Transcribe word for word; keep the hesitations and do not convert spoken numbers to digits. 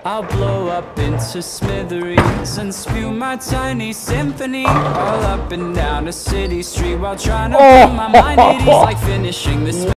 I'll blow up into smithereens and spew my tiny symphony all up and down a city street while trying to put my mind at ease, like finishing this